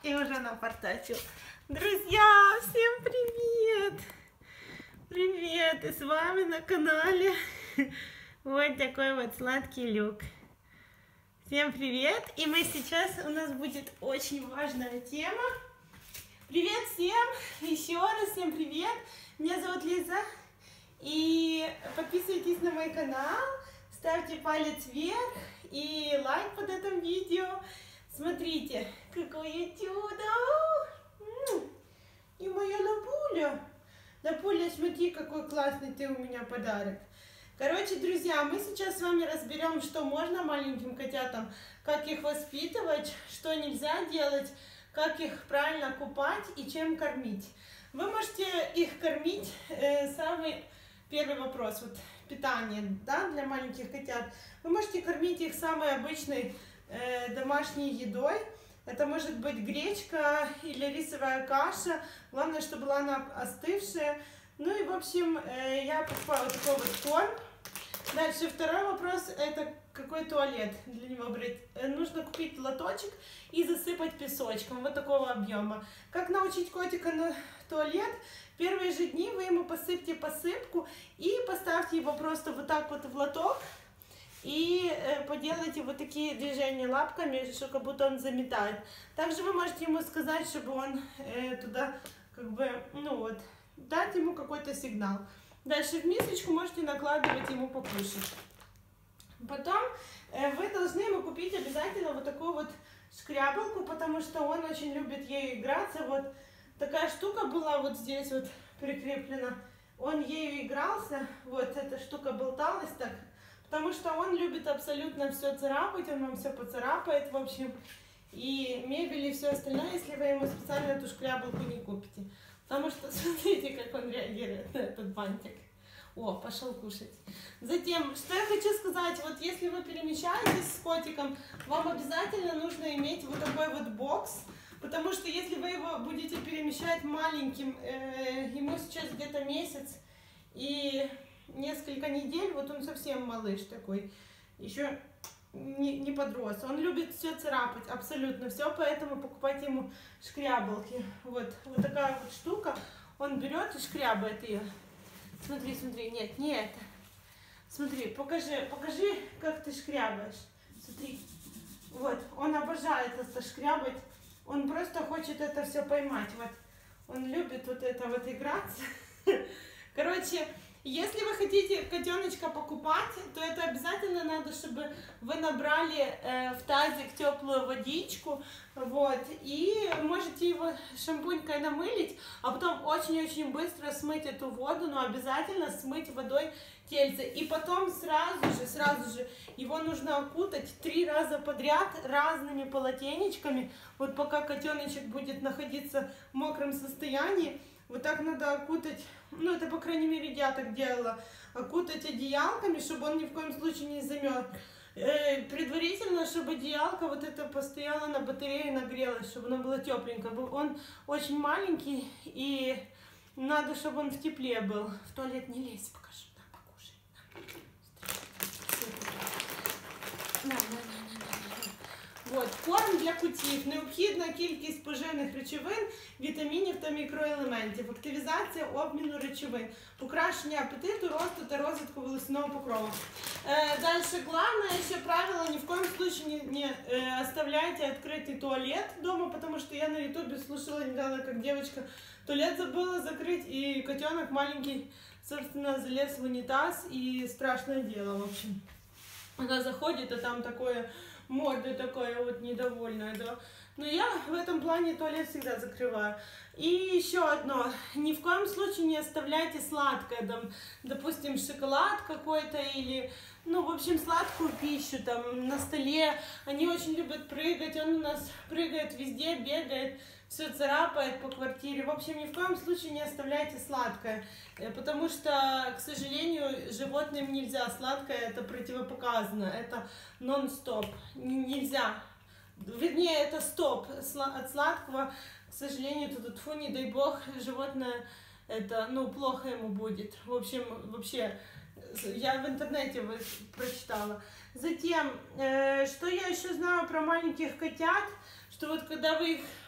И уже напортачил. Друзья, всем привет! Привет! И с вами на канале вот такой вот сладкий Люк. Всем привет! И мы сейчас, у нас будет очень важная тема. Привет всем! Еще раз всем привет! Меня зовут Лиза. И подписывайтесь на мой канал, ставьте палец вверх и лайк под этим видео. Смотрите, какое чудо! И моя Лапуля. Лапуля, смотри, какой классный ты у меня подарок. Короче, друзья, мы сейчас с вами разберем, что можно маленьким котятам, как их воспитывать, что нельзя делать, как их правильно купать и чем кормить. Вы можете их кормить, самый первый вопрос, вот питание, да, для маленьких котят. Вы можете кормить их самой обычной домашней едой. Это может быть гречка или рисовая каша. Главное, чтобы была она остывшая. Ну и, в общем, я покупаю вот такой вот корм. Дальше второй вопрос, это какой туалет для него брать. Нужно купить лоточек и засыпать песочком вот такого объема. Как научить котика на туалет? Первые же дни вы ему посыпьте посыпку и поставьте его просто вот так вот в лоток. И поделайте вот такие движения лапками, что как будто он заметает. Также вы можете ему сказать, чтобы он туда как бы, ну вот, дать ему какой-то сигнал. Дальше в мисочку можете накладывать ему покушать. Потом вы должны ему купить обязательно вот такую вот шкрябалку, потому что он очень любит ею играться. Вот такая штука была вот здесь вот прикреплена. Он ею игрался, вот эта штука болталась так. Потому что он любит абсолютно все царапать, он вам все поцарапает, в общем, и мебель и все остальное, если вы ему специально эту шкрябалку не купите. Потому что смотрите, как он реагирует на этот бантик. О, пошел кушать. Затем, что я хочу сказать, вот если вы перемещаетесь с котиком, вам обязательно нужно иметь вот такой вот бокс, потому что если вы его будете перемещать маленьким, ему сейчас где-то месяц и несколько недель, вот он совсем малыш такой, еще не подрос. Он любит все царапать, абсолютно все, поэтому покупайте ему шкрябалки. Вот такая вот штука, он берет и шкрябает ее. Смотри, смотри, нет, не это. Смотри, покажи, как ты шкрябаешь. Смотри, вот, он обожает это шкрябать, он просто хочет это все поймать, вот, он любит вот это вот играться. Короче, если вы хотите котеночка покупать, то это обязательно надо, чтобы вы набрали в тазик теплую водичку, вот, и можете его шампунькой намылить, а потом очень-очень быстро смыть эту воду, но обязательно смыть водой тельце. И потом сразу же его нужно окутать 3 раза подряд разными полотенечками, вот пока котеночек будет находиться в мокром состоянии. Вот так надо окутать, ну это по крайней мере я так делала, окутать одеялками, чтобы он ни в коем случае не замерз. Предварительно, чтобы одеялка вот это постояла на батарее, нагрелась, чтобы оно было тепленько. Он очень маленький и надо, чтобы он в тепле был. В туалет не лезь, покажу, на, покушай. На. Вот, корм для котів. Необхідна кількість поживних речовин, вітамінів та мікроелементів, активізація обміну речовин, покращення апетиту, росту та розвитку волосяного покрову. Дальше, главное еще правило, ни в коем случае не оставляйте открытый туалет дома, потому что я на ютубе слушала недавно, как девочка туалет забыла закрыть, и котенок маленький, собственно, залез в унитаз, и страшное дело, в общем. Она заходит, а там такое... морда такая вот недовольная, да. Но я в этом плане туалет всегда закрываю. И еще одно. Ни в коем случае не оставляйте сладкое, там, допустим, шоколад какой-то или, ну, в общем, сладкую пищу там на столе. Они очень любят прыгать, он у нас прыгает везде, бегает, все царапает по квартире. В общем, ни в коем случае не оставляйте сладкое, потому что, к сожалению, животным нельзя сладкое, это противопоказано, это нон-стоп, нельзя. Вернее, это стоп от сладкого, к сожалению, тут фу, не дай бог, животное, это, ну, плохо ему будет. В общем, вообще, я в интернете прочитала. Затем, что я еще знаю про маленьких котят, что вот когда вы их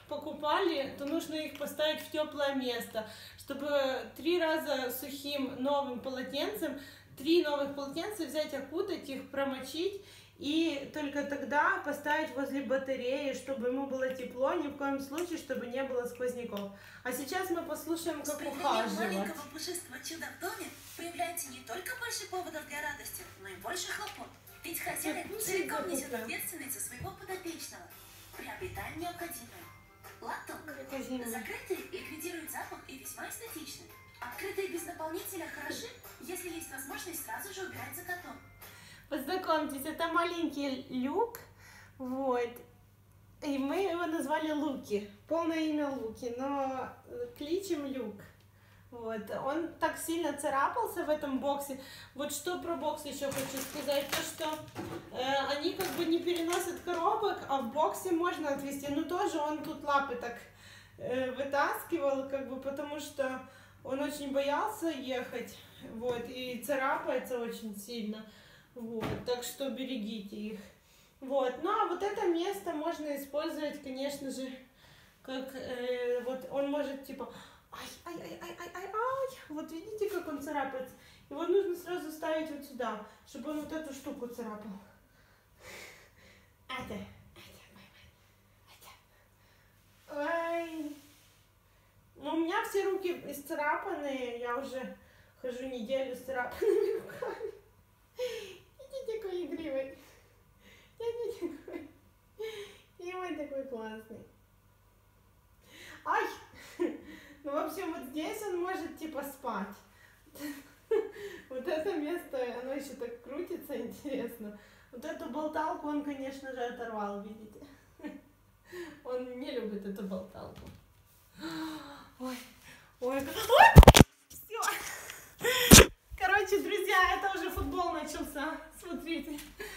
покупали, то нужно их поставить в теплое место, чтобы 3 раза сухим новым полотенцем, 3 новых полотенца взять, окутать их, промочить, и только тогда поставить возле батареи, чтобы ему было тепло, ни в коем случае, чтобы не было сквозняков. А сейчас мы послушаем, как ухаживать. С маленького пушистого чуда в доме появляется не только больше поводов для радости, но и больше хлопот. Ведь хозяин целиком несет ответственность за своего подопечного. Приобретаем необходимое. Лактонг. Закрытый ликвидирует запах и весьма эстетичный. Открытые без наполнителя хороши, если есть возможность сразу же убирать за котом. Познакомьтесь, это маленький Люк, вот, и мы его назвали Луки, полное имя Луки, но кличем Люк. Вот, он так сильно царапался в этом боксе. Вот что про бокс еще хочу сказать, то что они как бы не переносят коробок, а в боксе можно отвезти. Ну тоже он тут лапы так вытаскивал, как бы, потому что он очень боялся ехать, вот, и царапается очень сильно. Вот, так что берегите их. Вот, ну а вот это место можно использовать, конечно же, как вот он может типа ай, вот видите, как он царапается. Его нужно сразу ставить вот сюда, чтобы он вот эту штуку царапал. Ай. Ну, у меня все руки исцарапанные, я уже хожу неделю с царапанными руками. Видите, какой игривый. Видите, какой. И он такой классный. Ай! Ну, в общем, вот здесь он может, типа, спать. Вот это место, оно еще так крутится, интересно. Вот эту болталку он, конечно же, оторвал, видите? Он не любит эту болталку. Ой, ой, все. Короче, друзья, это уже футбол начался. Смотрите.